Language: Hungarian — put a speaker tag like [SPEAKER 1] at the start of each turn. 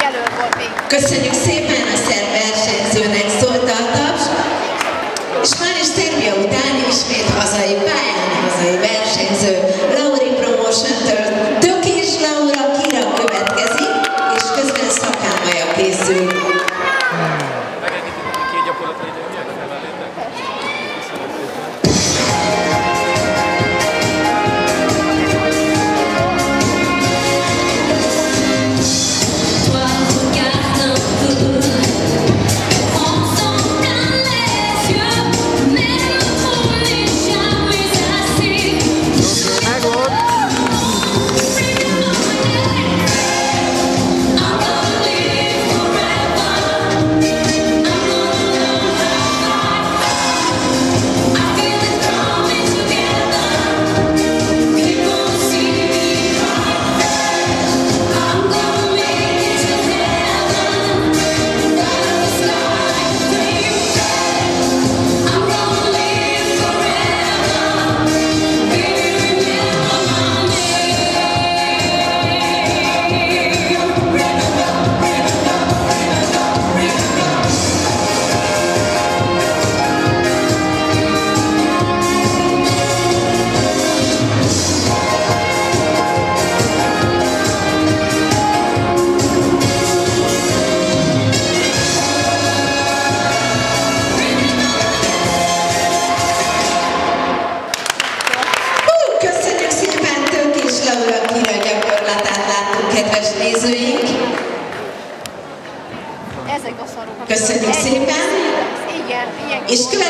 [SPEAKER 1] jelölt volt még.
[SPEAKER 2] Köszönjük szépen a szerb versenyzőnek, szólt a taps. És már is Szerbia után ismét hazai pályán, hazai versenyző Lauri Promotion-től Tökés Laura Kira következik, és közben Szakámaja készül. Kedves nézőink!
[SPEAKER 1] Ezek a szarok.
[SPEAKER 2] Köszönjük szépen!
[SPEAKER 1] Igen,
[SPEAKER 2] És